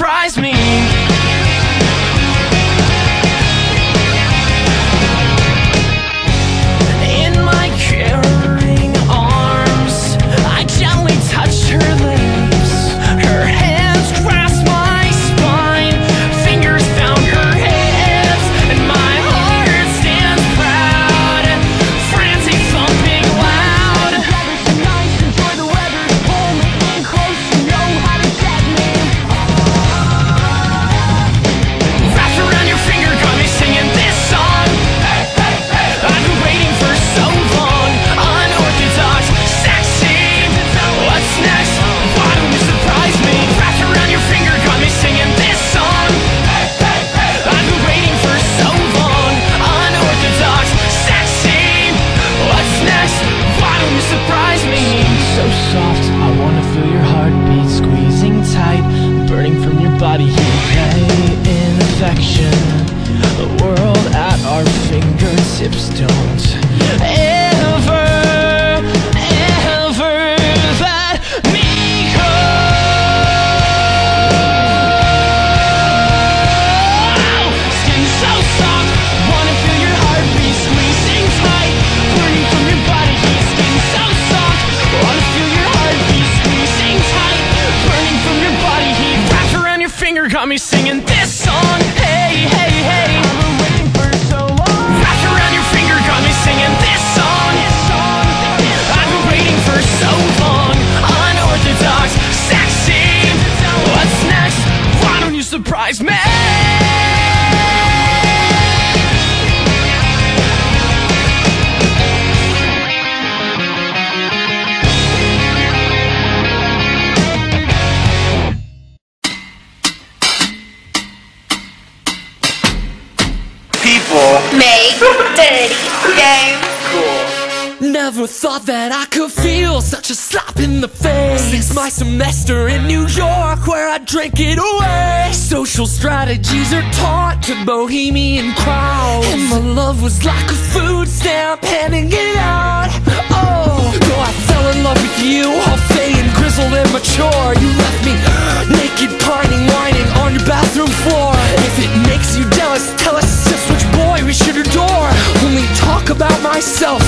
surprise me. In my caring arms, I gently touched her lips. Her hands grasped my spine, fingers found her hips, and my heart stands proud, frantic, thumping loud. The weather's so nice, enjoy the weather, pull me in close, you know how to get me. Wrapped around your finger, got me singing this song. Hey, hey, hey. I've been waiting for so long. Unorthodox, sexy. What's next? Why don't you surprise me? Wrapped around your finger, got me singing this song. Hey, hey, hey. I've been waiting for so long. Unorthodox, sexy. What's next? Why don't you surprise me? So soft, I wanna feel your heartbeat squeezing tight, burning from your body heat. Hey, in affection, the world at our fingertips. Don't ever, ever let me go. Skin so soft, wanna feel your heartbeat squeezing tight, burning from your body heat. Skin so soft, wanna feel your heartbeat squeezing tight, burning from your body heat. Wrapped around your finger, got me singing this song. Hey, hey, hey. I've been waiting for so long. Wrapped around your finger, got me singing this song. I've been waiting for so long. Unorthodox, sexy. What's next? Why don't you surprise me? People Make dirty game. Never thought that I could feel such a slap in the face. Since my semester in New York, where I drank it away. Social strategies are taught to bohemian crowds, and my love was like a food stamp, handing it out. Oh, though I fell in love with you, all fey and grizzled and mature. You left me naked, pining, whining on your bathroom floor. If it makes you jealous, tell us just which boy we should adore. Only talk about myself,